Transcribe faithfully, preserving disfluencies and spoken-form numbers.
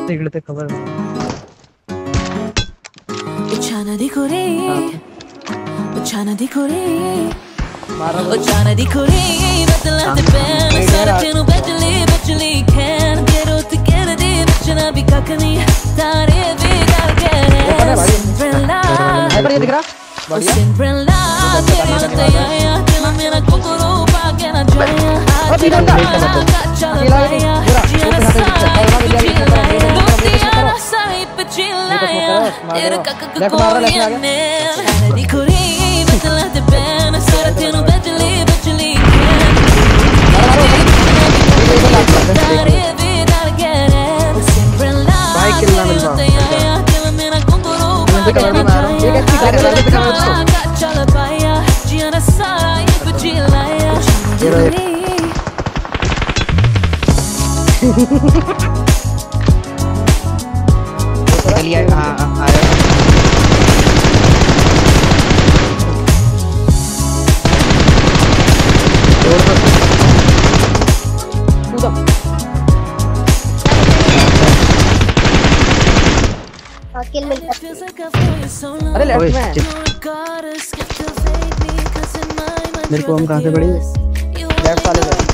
निकलते खबर उछाना दिखो रे उछाना दिखो रे उछाना दिखो रे बदलाते पैन सारे तेनू बचली बचली कैन get out together दे बचना भी कख नहीं तारे भी डाल के Cinderella है पर ये दिख रहा Cinderella तेरी बताया दिल मेरा कोकोरो पाके ना जाया अभी डंडा चल पाया जिया सारा दुनिया सारी पचिलाया तेरे कक कोरिया ने उछाना दिखो रे बदलाते पैन सारे तेनू बचली बचली तारे भी डाल के Cinderella बताया दिल मेरा कोकोरो पाके ना जाया चल पाया जिया सारा पचिलाया चलिए हां आ रहा किल मिलता अरे लेफ्ट में मेरे को हम कहां से पड़ी लेफ्ट वाले